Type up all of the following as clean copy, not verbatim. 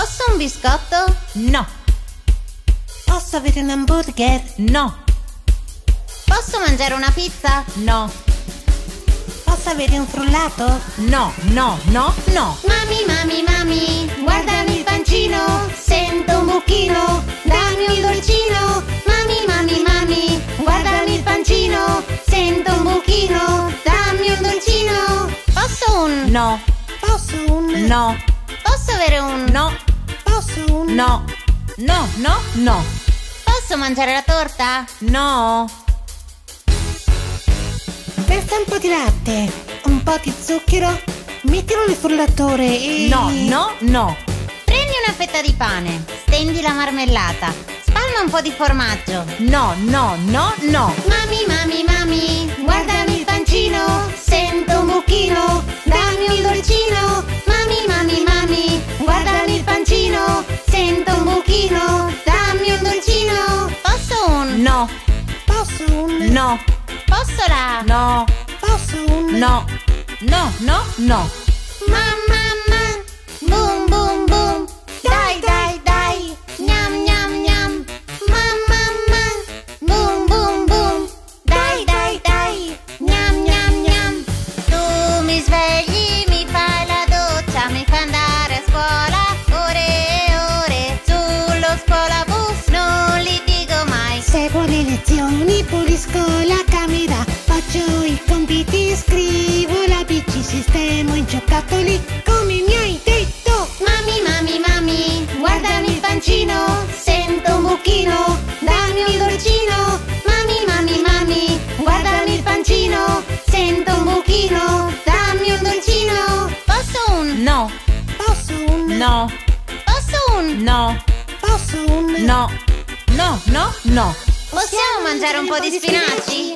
Posso un biscotto? No. Posso avere un hamburger? No. Posso mangiare una pizza? No. Posso avere un frullato? No, no, no, no. Mami, mami, mami, guardami il pancino, sento un buchino, dammi un dolcino. Mami, mami, mami, guardami il pancino, sento un buchino, dammi un dolcino. Posso un... No. Posso un... No. Posso avere un... No. Posso un... No. No, no, no. Posso mangiare la torta? No. Versa un po' di latte, un po' di zucchero, mettilo nel frullatore e... No, no, no. Prendi una fetta di pane, stendi la marmellata, spalma un po' di formaggio. No, no, no, no. Mami, mami, mami, guardami il pancino, sento un buchino, dammi un dolcino. Mami, mami, mami, guardami il pancino, sento un buchino, dammi un dolcino. Posso un... No. Posso un... No. Posso la... No. Posso un... No. No, no, no. Mamma, boom, boom, boom. Dai, dai, dai, gnam, gnam, gnam. Mamma, boom, boom, boom. Dai, dai, dai, gnam, gnam, gnam. Tu mi svegli, mi fai la doccia, mi fai andare a scuola ore e ore. Sullo scuolabus non litigo mai. Seguo le lezioni, pulisco la camera, faccio i compiti, scrivo la bici, sistemo i giocattoli come mi hai detto. Mami, mami, mami, guardami il pancino, sento un buchino, dammi un dolcino. Mami, mami, mami, guardami il pancino, sento un buchino, dammi un dolcino. Posso un... No. Posso un... No. Posso un... No. Posso un... No. No, no, no. Possiamo mangiare un po' di spinaci?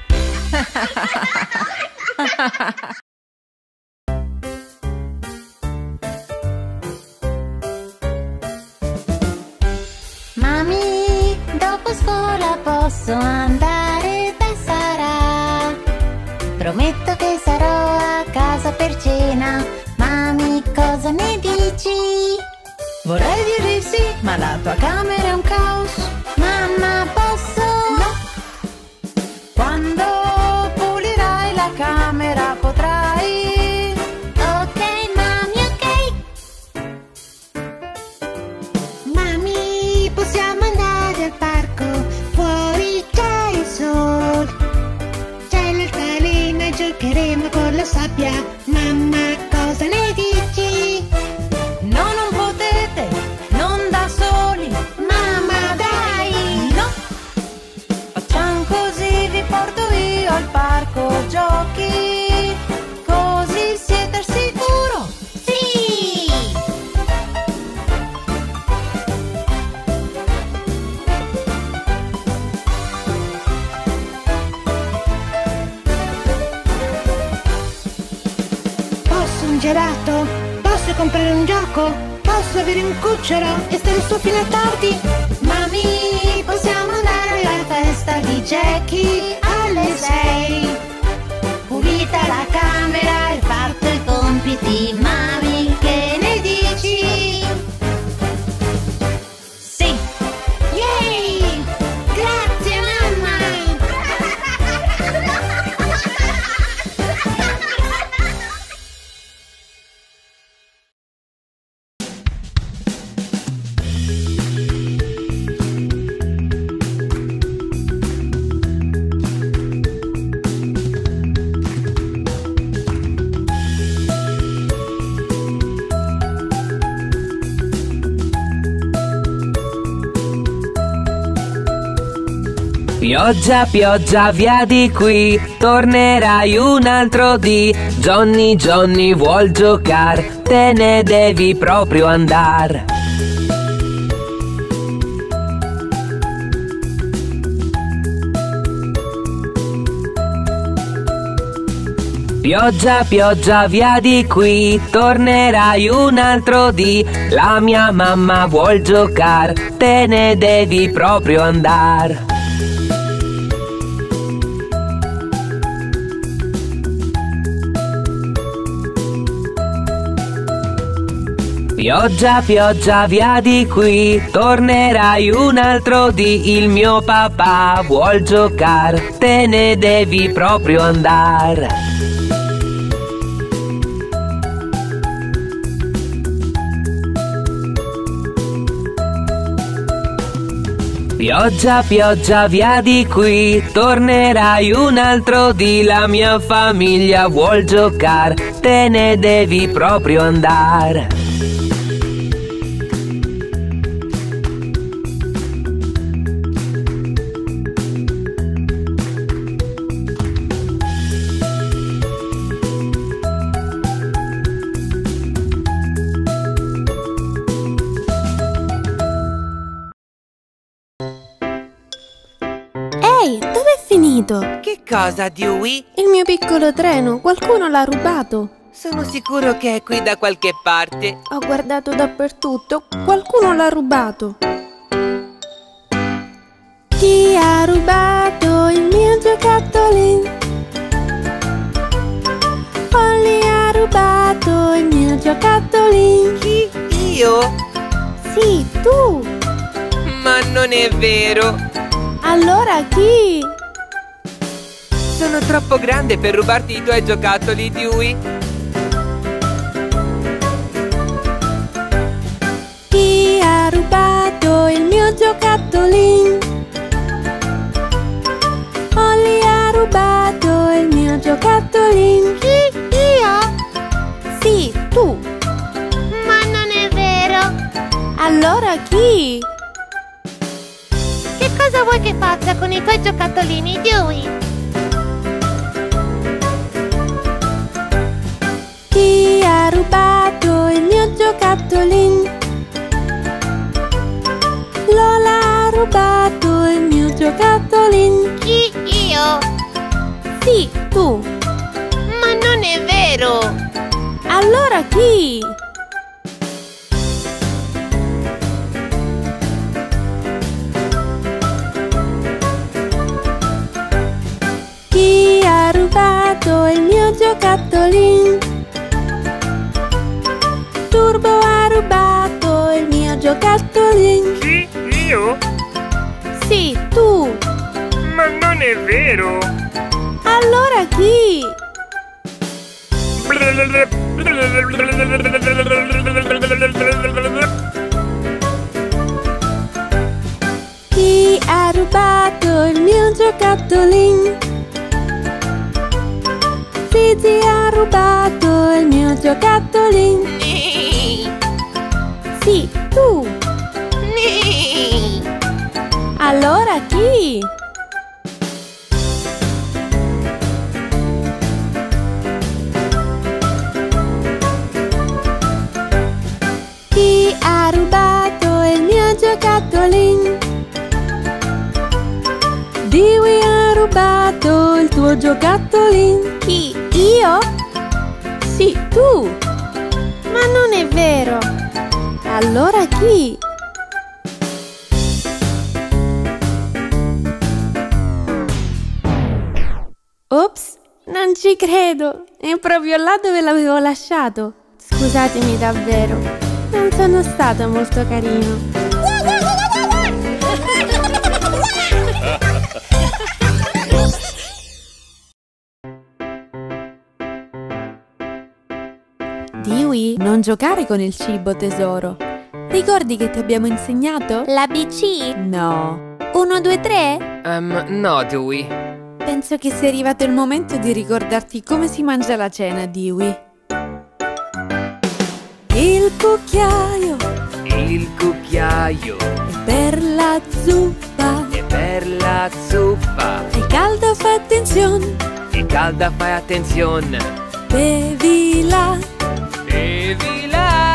Mami, dopo scuola posso andare da Sara. Prometto che sarò a casa per cena. Mami, cosa ne dici? Vorrei dire sì, ma la tua camera è un caos. Mamma, posso? No. Quando pulirai la camera potrai. Ok, mami, ok. Mami, possiamo andare al parco, fuori c'è il sole, c'è l'altalena e giocheremo con la sabbia. Mamma, cosa ne dici? No, non potete, non da soli. Mamma, dai! No. Facciamo così, vi porto io al parco giochi. Così siete al sicuro. Sì! Posso un gelato? Posso comprare un gioco? Posso avere un cucciolo e stare su fino a tardi? Mami, possiamo andare alla festa di Jackie alle 6. Pulita la camera e fatto i compiti. Mami, che ne dici? Sì. Yay! Grazie mamma! Pioggia, pioggia, via di qui, tornerai un altro dì. Johnny, Johnny vuol giocare, te ne devi proprio andare. Pioggia, pioggia, via di qui, tornerai un altro dì. La mia mamma vuol giocare, te ne devi proprio andare. Pioggia, pioggia, via di qui, tornerai un altro dì. Il mio papà vuol giocare, te ne devi proprio andare. Pioggia, pioggia, via di qui, tornerai un altro dì. La mia famiglia vuol giocare, te ne devi proprio andare. Ehi, dov'è finito? Che cosa, Dewey? Il mio piccolo treno, qualcuno l'ha rubato. Sono sicuro che è qui da qualche parte. Ho guardato dappertutto, qualcuno l'ha rubato. Chi ha rubato il mio giocattolino? Polly ha rubato il mio giocattolino. Chi? Io? Sì, tu. Ma non è vero. Allora chi? Sono troppo grande per rubarti i tuoi giocattoli, Dewey. Chi ha rubato il mio giocattolino? Polly ha rubato il mio giocattolino. Chi? Io? Sì, tu. Ma non è vero. Allora chi? Che cosa vuoi che faccia con i tuoi giocattolini, Dewey? Chi ha rubato il mio giocattolino? Lola ha rubato il mio giocattolino. Chi? Io? Sì, tu. Ma non è vero. Allora chi? Chi ha rubato il mio giocattolino? Turbo ha rubato il mio giocattolino. Chi? Io? Sì, tu. Ma non è vero! Allora chi? Chi ha rubato il mio giocattolino? Gigi ha rubato il mio giocattolino. Sì, tu. Allora chi? Chi ha rubato il mio giocattolino? Dewey ha rubato il tuo giocattolino. Chi? Io? Sì, tu. Ma non è vero. Allora chi? Ops, non ci credo. È proprio là dove l'avevo lasciato. Scusatemi davvero. Non sono stato molto carino. Dewey, non giocare con il cibo, tesoro. Ricordi che ti abbiamo insegnato? L'ABC? No. 1, 2, 3? No, Dewey. Penso che sia arrivato il momento di ricordarti come si mangia la cena, Dewey. Il cucchiaio Il cucchiaio è per la zuppa. è per la zuppa. È calda, fai attenzione. È calda, fai attenzione. Bevila. Bevila.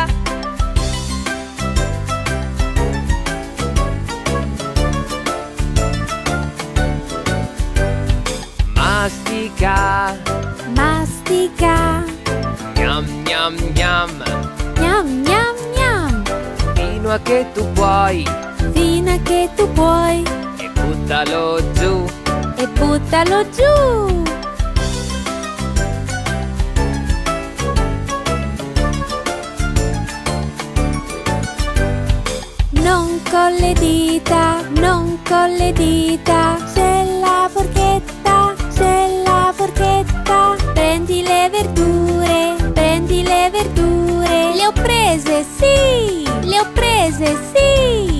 Mastica. Mastica. Gnam gnam gnam. Gnam, gnam, gnam. Fino a che tu puoi. Fino a che tu puoi. E buttalo giù. E buttalo giù. con le dita, non con le dita. C'è la forchetta, c'è la forchetta. Prendi le verdure, prendi le verdure. Le ho prese, sì, le ho prese, sì.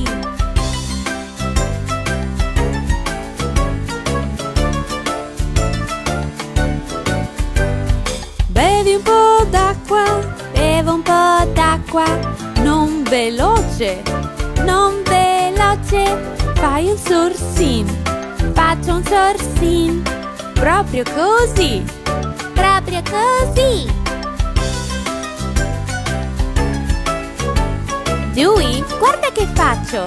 Bevi un po' d'acqua, bevo un po' d'acqua. Non veloce, non veloce. Fai un sorsin, faccio un sorsin. Proprio così, proprio così. Dewey, guarda che faccio.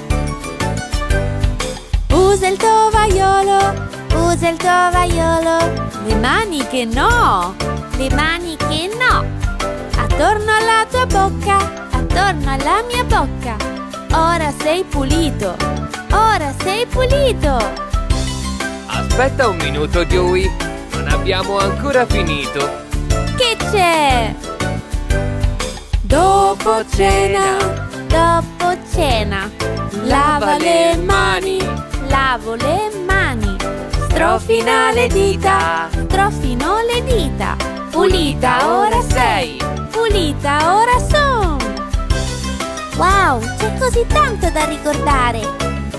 Usa il tovagliolo, usa il tovagliolo. Le maniche no, le maniche no. Attorno alla tua bocca, attorno alla mia bocca. Ora sei pulito, ora sei pulito. Aspetta un minuto, Dewey. Non abbiamo ancora finito. Che c'è? Dopo cena, dopo cena. Lava le mani, lavo le mani. Strofina le dita, strofino le dita. Pulita ora sei, pulita ora son. Wow, c'è così tanto da ricordare!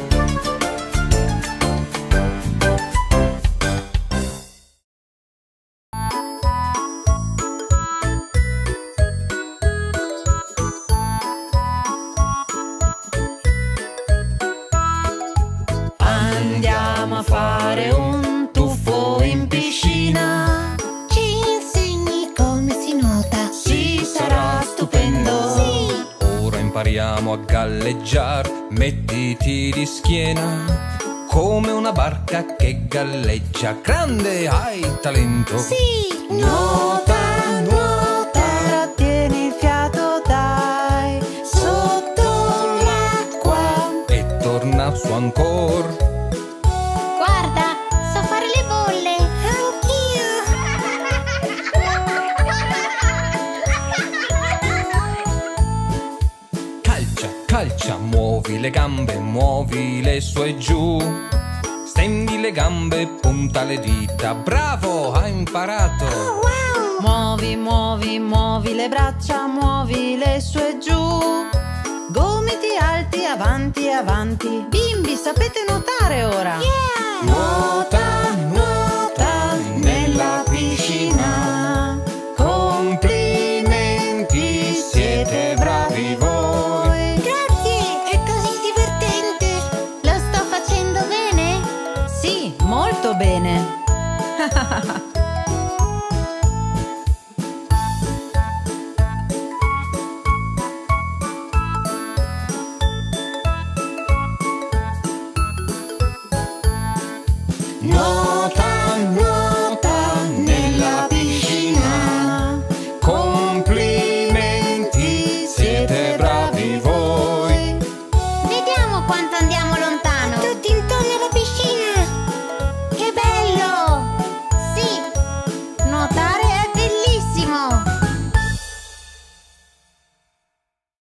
Andiamo a fare un tuffo in piscina. Ci insegni come si nuota? Sì, sarà stupendo. Sì! Ora impariamo a galleggiar, mettiti di schiena, come una barca che galleggia. Grande, hai talento. Sì! Nuota, nuota, trattieni il fiato, dai, sotto l'acqua. E torna su ancora. Guarda, so fare le bolle! Calcia, calcia, muovi le gambe, muovile su e giù. Stendi le gambe, punta le dita. Bravo, hai imparato. Muovi, muovi, muovi le braccia, muovile su e giù. Gomiti alti, avanti, avanti. Bimbi, sapete nuotare ora? Yeah! Nuota,